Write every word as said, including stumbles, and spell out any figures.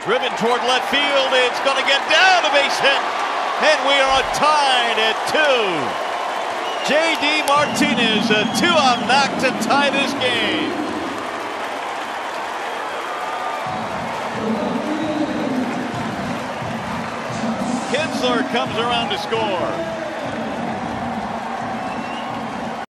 Driven toward left field. It's going to get down a base hit. And we are tied at two. J D Martinez, a two-out knock to tie this game. Kinsler comes around to score.